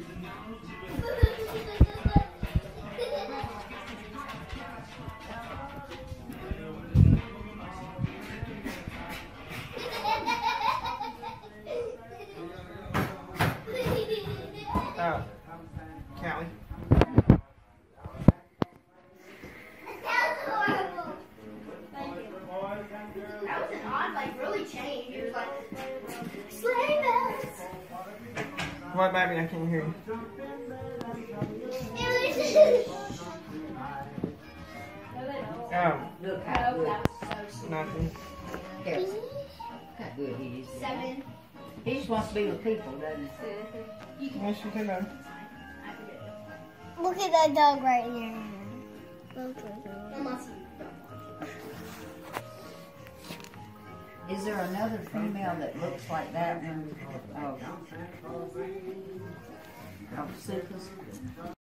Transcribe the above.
Oh, Callie. That was an odd, like, really change. It was like, sleigh bells. What, baby? I can't hear you. Oh, Look how good. nothing. Here. Look how good he is. 7. He just wants to be with people, doesn't he? Yes, you can know. Look at that dog right here. Is there another female that looks like that one? Oh, Suka's.